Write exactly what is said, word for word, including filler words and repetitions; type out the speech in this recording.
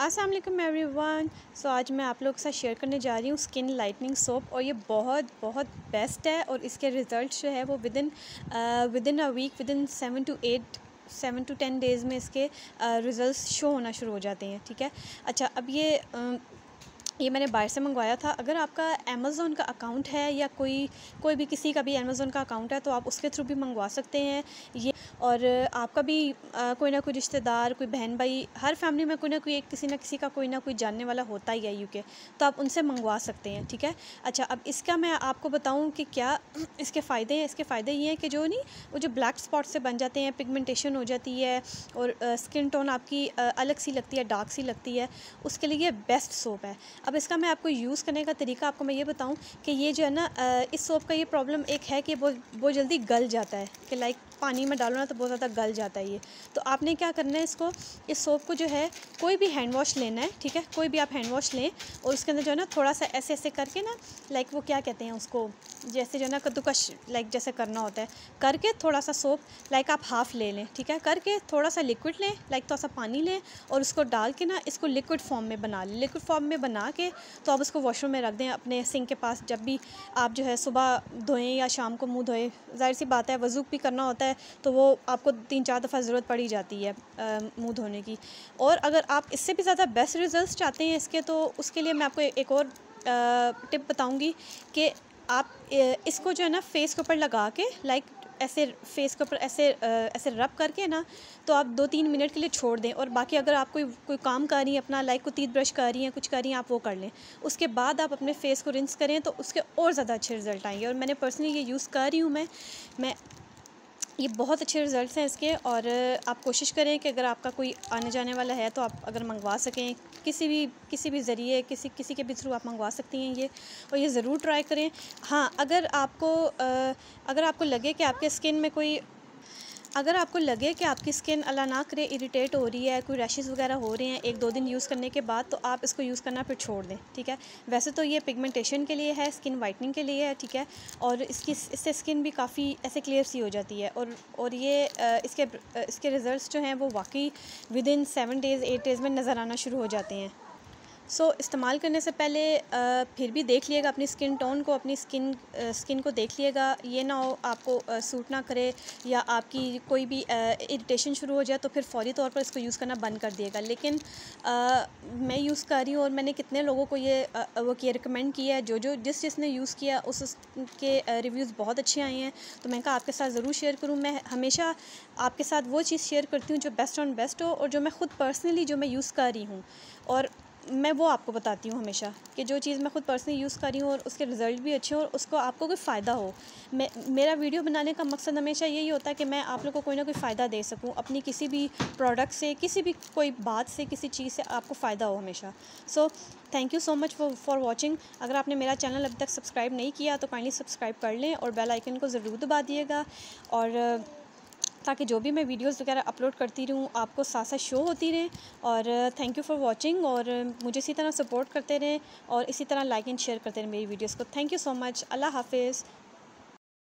अस्सलाम वालेकुम एवरीवन। सो आज मैं आप लोगों के साथ शेयर करने जा रही हूँ स्किन लाइटनिंग सोप, और ये बहुत बहुत बेस्ट है और इसके रिज़ल्ट जो है वो within within a week, within seven to eight seven to ten days में इसके रिज़ल्ट शो होना शुरू हो जाते हैं। ठीक है, अच्छा अब ये uh, ये मैंने बाहर से मंगवाया था। अगर आपका अमेज़ोन का अकाउंट है या कोई कोई भी किसी का भी अमेज़ोन का अकाउंट है तो आप उसके थ्रू भी मंगवा सकते हैं ये। और आपका भी आ, कोई ना कोई रिश्तेदार, कोई बहन भाई, हर फैमिली में कोई ना कोई एक किसी ना किसी का कोई ना कोई जानने वाला होता ही है यूके, तो आप उनसे मंगवा सकते हैं। ठीक है, अच्छा अब इसका मैं आपको बताऊं कि क्या इसके फ़ायदे हैं। इसके फ़ायदे ये हैं कि जो नहीं वो जो ब्लैक स्पॉट से बन जाते हैं, पिगमेंटेशन हो जाती है और स्किन टोन आपकी आ, अलग सी लगती है, डार्क सी लगती है, उसके लिए ये बेस्ट सोप है। अब इसका मैं आपको यूज़ करने का तरीका आपको मैं ये बताऊं कि ये जो है ना, इस सोप का ये प्रॉब्लम एक है कि वो बहुत जल्दी गल जाता है, कि लाइक पानी में डालो ना तो बहुत ज़्यादा गल जाता है ये। तो आपने क्या करना है, इसको इस सोप को जो है कोई भी हैंड वॉश लेना है। ठीक है, कोई भी आप हैंड वॉश लें और उसके अंदर जो है ना थोड़ा सा ऐसे ऐसे करके ना, लाइक वो क्या कहते हैं उसको, जैसे जो है ना कद्दूकश लाइक जैसे करना होता है, करके थोड़ा सा सोप लाइक आप हाफ़ ले लें। ठीक है, करके थोड़ा सा लिक्विड लें, लाइक थोड़ा सा पानी लें और उसको डाल के ना इसको लिक्विड फॉर्म में बना लें। लिक्विड फॉर्म में बना के तो आप उसको वॉशरूम में रख दें अपने सिंक के पास। जब भी आप जो है सुबह धोएं या शाम को मुंह धोएं, जाहिर सी बात है वज़ू भी करना होता है तो वो आपको तीन चार दफ़ा ज़रूरत पड़ ही जाती है मुंह धोने की। और अगर आप इससे भी ज़्यादा बेस्ट रिज़ल्ट चाहते हैं इसके, तो उसके लिए मैं आपको एक और टिप बताऊंगी कि आप इसको जो है ना फेस के ऊपर लगा के, लाइक ऐसे फेस के ऊपर ऐसे ऐसे रब करके ना, तो आप दो तीन मिनट के लिए छोड़ दें। और बाकी अगर आप कोई कोई काम कर रही हैं अपना, लाइक कोई टीथ ब्रश कर रही हैं, कुछ कर रही हैं, आप वो कर लें। उसके बाद आप अपने फेस को रिंस करें तो उसके और ज़्यादा अच्छे रिज़ल्ट आएंगे। और मैंने पर्सनली ये यूज़ कर रही हूँ मैं मैं ये बहुत अच्छे रिज़ल्ट्स हैं इसके। और आप कोशिश करें कि अगर आपका कोई आने जाने वाला है तो आप अगर मंगवा सकें किसी भी किसी भी ज़रिए, किसी किसी के भी थ्रू आप मंगवा सकती हैं ये, और ये ज़रूर ट्राई करें। हाँ, अगर आपको अगर आपको लगे कि आपके स्किन में कोई अगर आपको लगे कि आपकी स्किन अल्लाह ना करे इरिटेट हो रही है, कोई रैशेस वगैरह हो रहे हैं एक दो दिन यूज़ करने के बाद, तो आप इसको यूज़ करना फिर छोड़ दें। ठीक है, वैसे तो ये पिगमेंटेशन के लिए है, स्किन वाइटनिंग के लिए है। ठीक है, और इसकी इससे स्किन भी काफ़ी ऐसे क्लियर सी हो जाती है। और और ये इसके इसके रिज़ल्ट्स जो हैं वो वाकई within seven days eight days में नज़र आना शुरू हो जाते हैं। सो so, इस्तेमाल करने से पहले आ, फिर भी देख लिएगा अपनी स्किन टोन को, अपनी स्किन आ, स्किन को देख लिएगा। ये ना हो आपको आ, सूट ना करे या आपकी कोई भी इरिटेशन शुरू हो जाए तो फिर फौरी तौर पर इसको यूज़ करना बंद कर दिएगा। लेकिन आ, मैं यूज़ कर रही हूँ और मैंने कितने लोगों को ये आ, वो किया रिकमेंड किया है, जो जो जिस जिसने यूज़ किया उस उसके रिव्यूज़ बहुत अच्छे आए हैं। तो मैं कहा आपके साथ ज़रूर शेयर करूँ। मैं हमेशा आपके साथ वो चीज़ शेयर करती हूँ जो बेस्ट ऑन बेस्ट हो, और जो मैं ख़ुद पर्सनली जो मैं यूज़ कर रही हूँ, और मैं वो आपको बताती हूँ हमेशा कि जो चीज़ मैं खुद पर्सनली यूज़ कर रही हूँ और उसके रिज़ल्ट भी अच्छे हो और उसको आपको कोई फ़ायदा हो। मैं मेरा वीडियो बनाने का मकसद हमेशा यही होता है कि मैं आप लोगों को कोई ना कोई फ़ायदा दे सकूँ अपनी किसी भी प्रोडक्ट से, किसी भी कोई बात से, किसी चीज़ से आपको फ़ायदा हो हमेशा। So thank you so much for for watching. अगर आपने मेरा चैनल अभी तक सब्सक्राइब नहीं किया तो काइंडली सब्सक्राइब कर लें और बेल आइकन को ज़रूर दबा दिएगा, और ताकि जो भी मैं वीडियोस वगैरह अपलोड करती रहूँ आपको साथ साथ शो होती रहें। और थैंक यू फॉर वाचिंग, और मुझे इसी तरह सपोर्ट करते रहें और इसी तरह लाइक एंड शेयर करते रहें मेरी वीडियोस को। Thank you so much. अल्लाह हाफिज़।